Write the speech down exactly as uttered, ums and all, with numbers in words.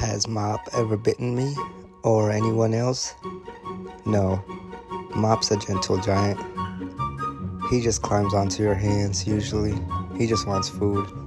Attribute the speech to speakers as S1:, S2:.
S1: Has Mop ever bitten me or anyone else? No, Mop's a gentle giant. He just climbs onto your hands usually. He just wants food.